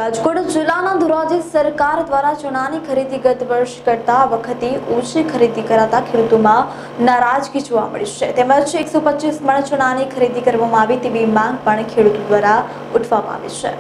રાજકોટ જિલ્લાના ધોરાજી સરકાર દ્વારા ચણાની ખરીદી ગત વર્ષ કરતા આ વખતે ઓછી ખરીદી કરાતા ખેડૂતોમાં નારાજગી જોવા મળી છે તેમજ 125 મણ ચણાની ખરીદી કરવામાં આવી તેવી માંગ પણ ખેડૂતો દ્વારા ઉઠવામાં આવી છે।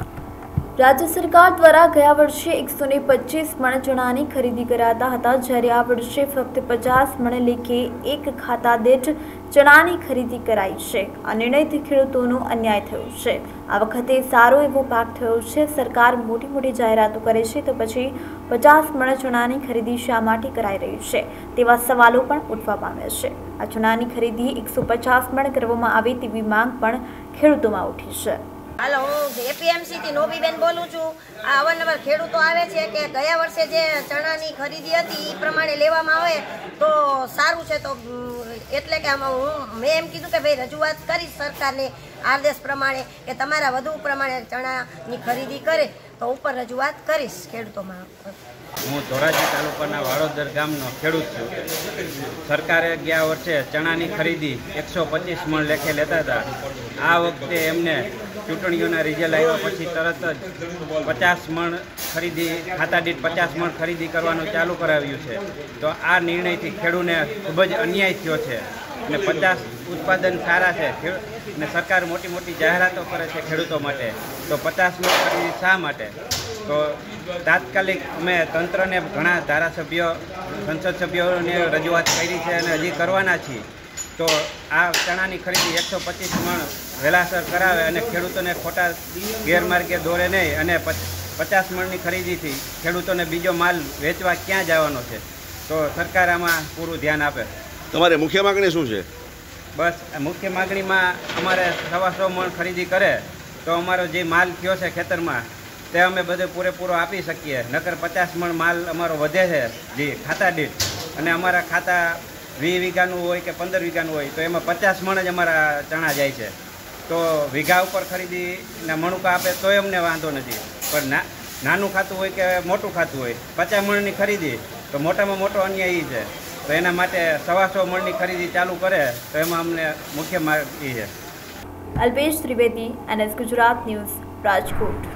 राज्य सरकार द्वारा गया वर्षे 125 मण चणानी खरीदी कराता हता, ज्यारे आ वर्षे फक्त 50 मण लेखे एक खाता दीठ चणानी खरीदी कराई छे। आ निर्णयथी खेडूतोनो अन्याय थयो छे। आ वखते सारो एवो पाक थयो छे। सरकार मोटी मोटी जाहेरातो करे छे तो पछी 50 मण चणानी खरीदी शा माटे कराई रही छे तेवा सवालो पण उठवा पाम्या छे। आ चणानी खरीदी 150 मण करवामां आवे तेवी मांग पण खेडूतोमां उठी छे। हेलो हूँ एपीएमसी थी नोबीबेन बोलूँ छूँ। आ अवारनवार खेडूतो आवे छे के गया वर्षे जे चणानी खरीदी हती ई प्रमाणे लेवामां आवे तो सारूं छे। तो एटले के आमां मैं एम कीधुं के भाई रजूआत करीश सरकारने आदेश प्रमाणे के तमारा वधु प्रमाणे चणानी खरीदी करे तो उपर रजूआत करीश खेडूतोमां। हूँ धोराजी तालुकाना वाड़ोदर गामनो खेडूत छूं। सरकारे गया वर्षे चणानी खरीदी 125 मण लेखे लेता था। आ वखते एमने चूंटणीओना रिजल्ट आव्या पछी तरत ज 50 मण खरीदी खाता दीठ 50 मण खरीदी करवानुं चालू कराव्युं छे। तो आ निर्णयथी खेडूतने खूब ज अन्याय थयो छे ने 50 उत्पादन सारा छे ने सरकार मोटी मोटी जाहेरातो करे छे खेडूतो माटे तो 50 मण खरीदी शा माटे। तो तात्कालिक अमे तंत्रने घणा धारासभ्यो संसद सभ्योने रजूआत करी छे अने हजी करवाना छीए। तो आ चणानी खरीदी 125 मण वहेलासर करावे अने खेडूतोने खोटा गैरमार्गे दौरे नहीं अने 50 मणनी खरीदीथी खेडूतोने बीजो माल वेचवा क्यां जवानो छे। तो सरकार आमां पूरुं ध्यान आपे। तमारी मुख्य मागणी शुं छे? बस मुख्य मागणीमां अमारे 125 मण खरीदी करे तो अमारो जे माल थयो छे खेतरमां ते अमे बधो पूरेपूरो आपी शकीए। नकर 50 मण माल अमारो वधे छे जे खाता दीठ अने अमारा खाता 20 वीघानुं होय के 15 वीघानुं होय तो एमां 50 मण ज अमारा चणा जाय छे। तो वीघा उपर खरीदीने मणुका आपे तोय अमने वांधो नथी, पण नानुं खातुं होय के मोटुं खातुं होय 50 मणनी खरीदी तो मोटामां मोटो अन्याय ई छे। तो एना माटे 125 मणनी खरीदी चालू करे तो एमां अमने मुख्य माग ई छे। Alpesh Trivedi, NS Gujarat news, Rajkot.